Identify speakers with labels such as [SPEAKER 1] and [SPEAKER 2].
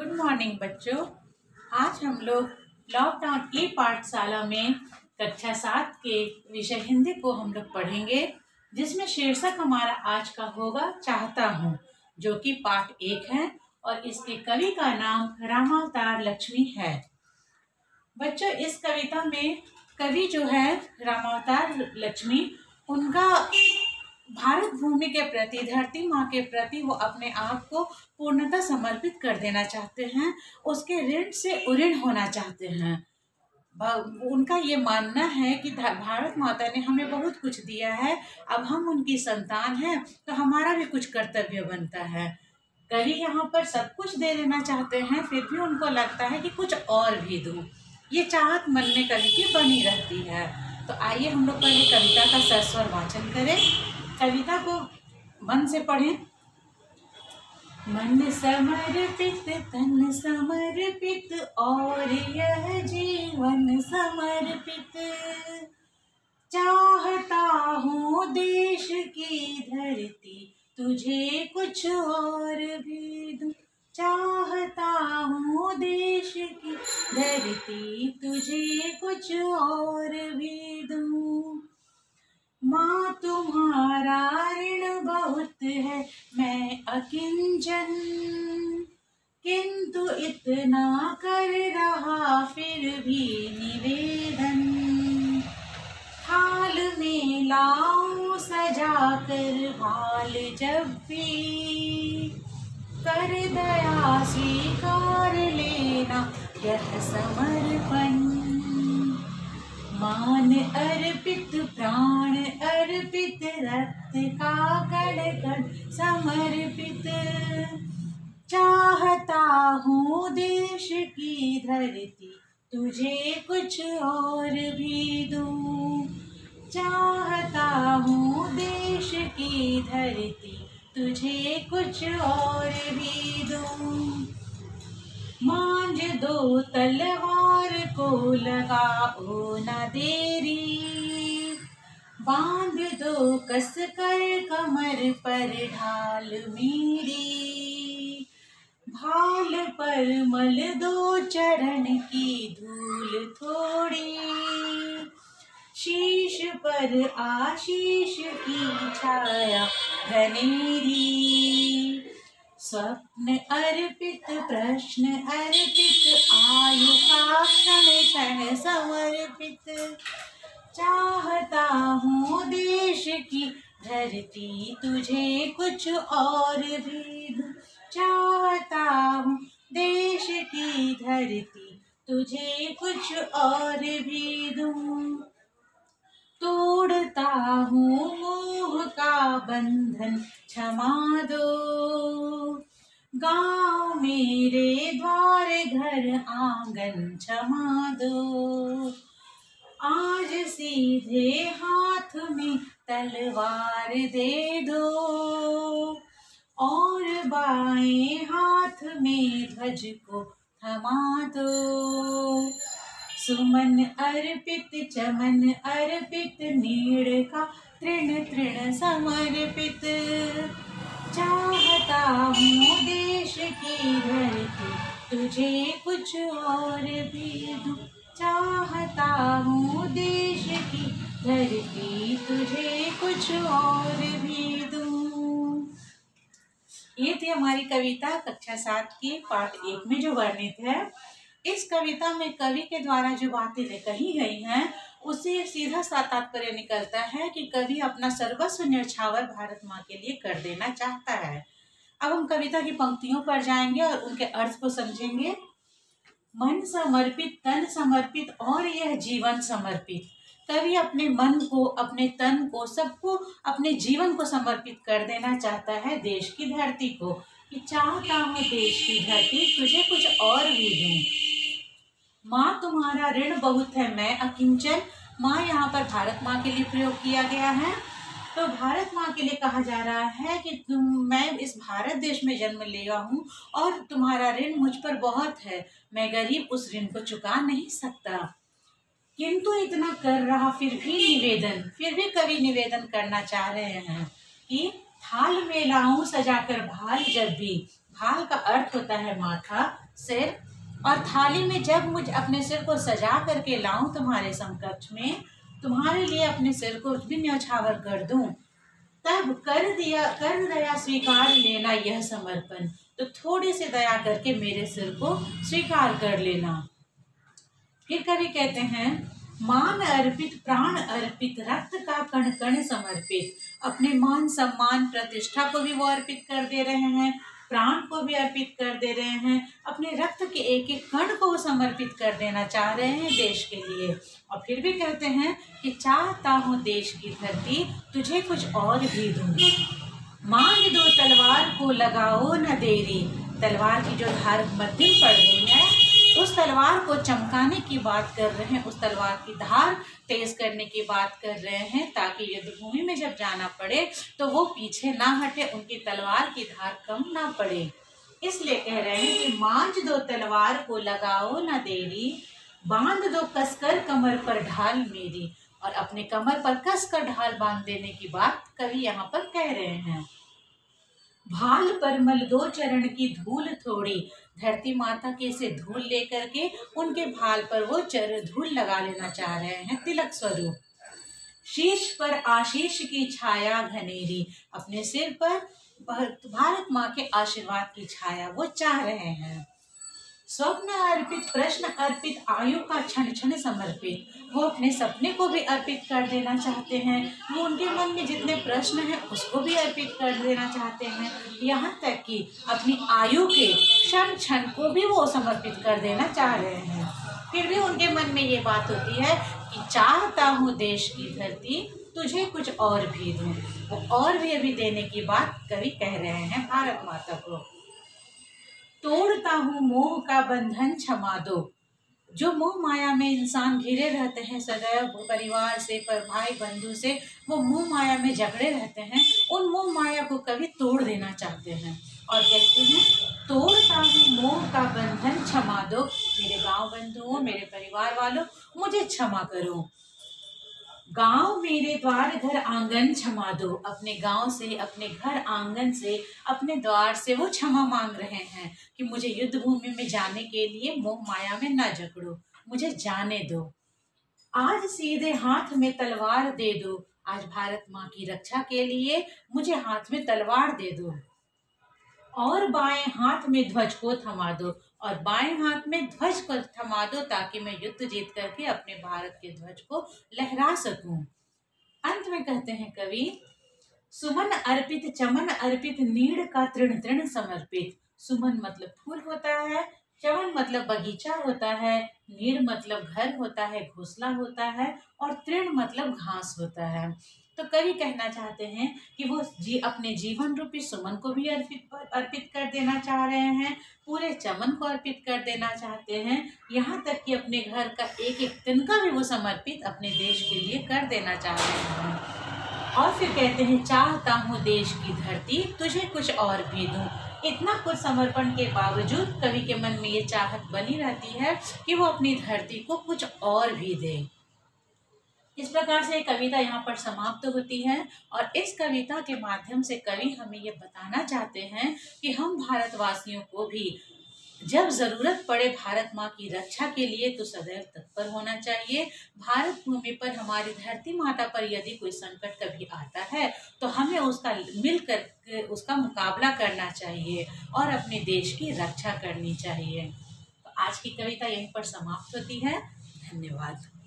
[SPEAKER 1] Good morning बच्चों। आज हम लोग लॉकडाउन ई पाठशाला में कक्षा 7 के विषय हिंदी को हम लोग पढ़ेंगे, जिसमें शीर्षक हमारा आज का होगा चाहता हूँ, जो कि पाठ 1 है और इसके कवि का नाम रामावतार लक्ष्मी है। बच्चों, इस कविता में कवि जो है रामावतार लक्ष्मी, उनका भारत भूमि के प्रति, धरती माँ के प्रति वो अपने आप को पूर्णतः समर्पित कर देना चाहते हैं, उसके ऋण से उऋण होना चाहते हैं। उनका ये मानना है कि भारत माता ने हमें बहुत कुछ दिया है, अब हम उनकी संतान हैं तो हमारा भी कुछ कर्तव्य बनता है। कवि यहाँ पर सब कुछ दे देना चाहते हैं, फिर भी उनको लगता है कि कुछ और भी दूं। ये चाहत मन में कवि की बनी रहती है। तो आइए हम लोग पहले कविता का सस्वर वाचन करें, कविता को मन से पढ़ें। मन समर्पित तन समर्पित और यह जीवन समर्पित, चाहता हूँ देश की धरती तुझे कुछ और भी दूं, चाहता हूँ देश की धरती तुझे कुछ और भी दूं। माँ तुम्हारा ऋण बहुत है मैं अकिंचन, किंतु इतना कर रहा फिर भी निवेदन, थाल में लाऊं सजा कर भाल जब भी, कर दया स्वीकार लेना यह समर्पण, मान अर्पित प्राण अर्पित रक्त का कण कण समर्पित, चाहता हूँ देश की धरती तुझे कुछ और भी दूं, चाहता हूँ देश की धरती तुझे कुछ और भी दूं। मांझ दो तलवार को लगाओ न देरी, बांध दो कस कर कमर पर ढाल मेरी, भाल पर मल दो चरण की धूल थोड़ी, शीश पर आशीष की छाया घनेरी, स्वप्न अर्पित प्रश्न अर्पित आयु का क्षण क्षण समर्पित, चाहता हूँ देश की धरती तुझे कुछ और भी दूं, चाहता हूँ देश की धरती तुझे कुछ और भी दूं। तोड़ता हूँ मोह का बंधन क्षमा दो, गाँव मेरे द्वार घर आंगन क्षमा दो, आज सीधे हाथ में तलवार दे दो, और बाएं हाथ में ध्वज को थमा दो, सुमन अर्पित चमन अर्पित नीड़ का तृण तृण समर्पित, चाहता हूँ देश की धरती तुझे कुछ और भी दूं, चाहता हूँ देश की धरती तुझे कुछ और भी दूं। ये थी हमारी कविता कक्षा 7 की पाठ 1 में जो वर्णित है। इस कविता में कवि के द्वारा जो बातें कही गई हैं, उससे सीधा सा तात्पर्य निकलता है कि कवि अपना सर्वस्व न्यौछावर भारत माँ के लिए कर देना चाहता है। अब हम कविता की पंक्तियों पर जाएंगे और उनके अर्थ को समझेंगे। मन समर्पित तन समर्पित और यह जीवन समर्पित, कवि अपने मन को, अपने तन को, सबको, अपने जीवन को समर्पित कर देना चाहता है देश की धरती को, कि चाहता हूँ देश की धरती तुझे कुछ और भी दूं। माँ तुम्हारा ऋण बहुत है मैं अकिंचन, माँ यहाँ पर भारत माँ के लिए प्रयोग किया गया है। तो भारत माँ के लिए कहा जा रहा है कि मैं इस भारत देश में जन्म लिया हूँ और तुम्हारा ऋण मुझ पर बहुत है, मैं गरीब उस ऋण को चुका नहीं सकता, किंतु इतना कर रहा फिर भी कवि निवेदन करना चाह रहे हैं कि थाल में लाऊं सजाकर भाल जब भी, भाल का अर्थ होता है माथा, सिर। और थाली में जब मुझ अपने सिर को सजा करके लाऊं तुम्हारे समकक्ष में, तुम्हारे लिए अपने सिर को भी न्यौछावर कर दूं, तब कर दया स्वीकार लेना यह समर्पण। तो थोड़ी सी दया करके मेरे सिर को स्वीकार कर लेना। फिर कवि कहते हैं, मान अर्पित प्राण अर्पित रक्त का कण कण समर्पित। अपने मान सम्मान प्रतिष्ठा को भी वो अर्पित कर दे रहे हैं, प्राण को भी अर्पित कर दे रहे हैं, अपने रक्त के एक एक कण को वो समर्पित कर देना चाह रहे हैं देश के लिए। और फिर भी कहते हैं कि चाहता हूँ देश की धरती तुझे कुछ और भी दूंगी। मांग दो तलवार को लगाओ न देरी। तलवार की जो धार मध्यम पड़ गई है, उस तलवार को चमकाने की बात कर रहे हैं, उस तलवार की धार तेज करने की बात कर रहे हैं, ताकि युद्ध भूमि में जब जाना पड़े तो वो पीछे ना हटे, उनकी तलवार की धार कम ना पड़े। इसलिए कह रहे हैं कि मांझ दो तलवार को लगाओ ना देरी, बांध दो कसकर कमर पर ढाल मेरी। और अपने कमर पर कसकर ढाल बांध देने की बात कवि यहाँ पर कह रहे हैं। भाल पर मल दो चरण की धूल थोड़ी। धरती माता के से धूल लेकर के उनके भाल पर वो धूल लगा लेना चाह रहे हैं, तिलक स्वरूप। शीश पर आशीष की छाया घनेरी। अपने सिर पर भारत माँ के आशीर्वाद की छाया वो चाह रहे हैं। स्वप्न अर्पित प्रश्न अर्पित आयु का क्षण क्षण समर्पित। वो अपने सपने को भी अर्पित कर देना चाहते हैं, वो उनके मन में जितने प्रश्न हैं उसको भी अर्पित कर देना चाहते हैं, यहाँ तक कि अपनी आयु के क्षण क्षण को भी वो समर्पित कर देना चाह रहे हैं। फिर भी उनके मन में ये बात होती है कि चाहता हूँ देश की धरती तुझे कुछ और भी दूँ। वो और भी अभी देने की बात कवि कह रहे हैं भारत माता को। तोड़ता हूँ मोह का बंधन क्षमा दो। जो मोह माया में इंसान घिरे रहते हैं सदैव, परिवार से, पर भाई बंधु से वो मोह माया में जकड़े रहते हैं, उन मोह माया को कभी तोड़ देना चाहते हैं और कहते हैं, तोड़ता हूँ मोह का बंधन क्षमा दो। मेरे गांव बंधुओं, मेरे परिवार वालों, मुझे क्षमा करो। गांव मेरे द्वार घर आंगन क्षमा दो। अपने गांव से, अपने घर आंगन से, अपने द्वार से वो क्षमा मांग रहे हैं कि मुझे युद्ध भूमि में जाने के लिए मोह माया में न जकड़ो, मुझे जाने दो। आज सीधे हाथ में तलवार दे दो। आज भारत माँ की रक्षा के लिए मुझे हाथ में तलवार दे दो। और बाएं हाथ में ध्वज को थमा दो। और बाएं हाथ में ध्वज को थमा दो, ताकि मैं युद्ध जीत करके अपने भारत के ध्वज को लहरा सकूं। अंत में कहते हैं कवि, सुमन अर्पित चमन अर्पित नीड़ का तृण तृण समर्पित। सुमन मतलब फूल होता है, चमन मतलब बगीचा होता है, नीड़ मतलब घर होता है, घोंसला होता है, और तृण मतलब घास होता है। तो कवि कहना चाहते हैं कि वो अपने जीवन रूपी सुमन को भी अर्पित कर देना चाह रहे हैं, पूरे चमन को अर्पित कर देना चाहते हैं, यहाँ तक कि अपने घर का एक एक तिनका भी वो समर्पित अपने देश के लिए कर देना चाह रहे हैं। और फिर कहते हैं, चाहता हूँ देश की धरती तुझे कुछ और भी दूँ। इतना कुछ समर्पण के बावजूद कवि के मन में ये चाहत बनी रहती है कि वो अपनी धरती को कुछ और भी दे। इस प्रकार से कविता यहाँ पर समाप्त होती है। और इस कविता के माध्यम से कवि हमें ये बताना चाहते हैं कि हम भारतवासियों को भी जब जरूरत पड़े भारत माँ की रक्षा के लिए तो सदैव तत्पर होना चाहिए। भारत भूमि पर, हमारी धरती माता पर यदि कोई संकट कभी आता है तो हमें उसका मिलकर उसका मुकाबला करना चाहिए और अपने देश की रक्षा करनी चाहिए। तो आज की कविता यहीं पर समाप्त होती है। धन्यवाद।